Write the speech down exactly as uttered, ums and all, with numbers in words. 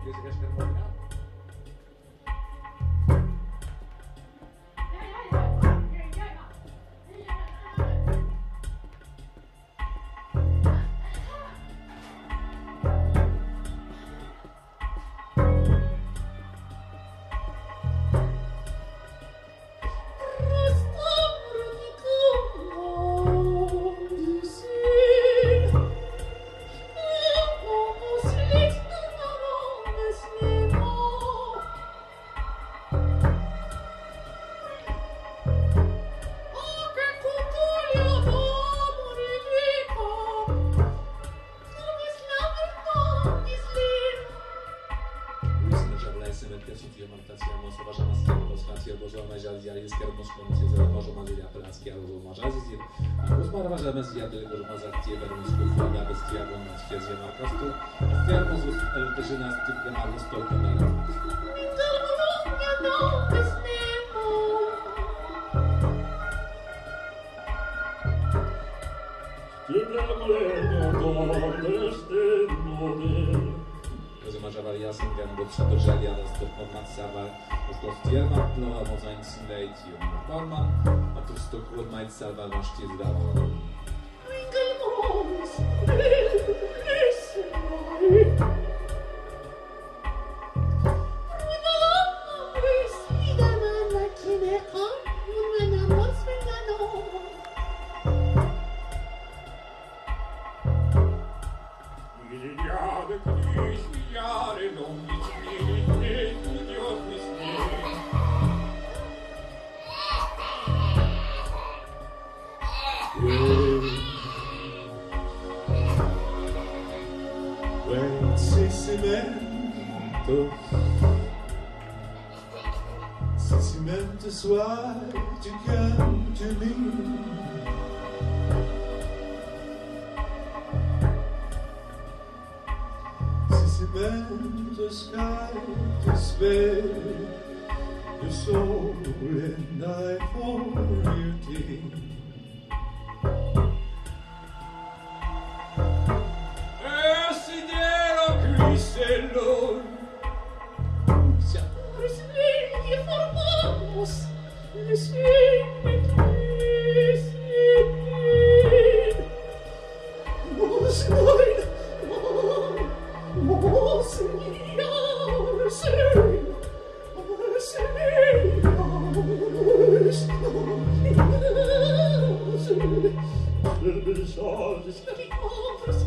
Salvador-Sti zdawał. Since you meant to swear to come to me, since you meant the sky to spare your soul and I for your tears. Lord, siamo svegli e formamos le sue crisi. Oh, Signore, oh, oh, Signore, sei, oh, sei, oh, Signore, sei, le belle choses,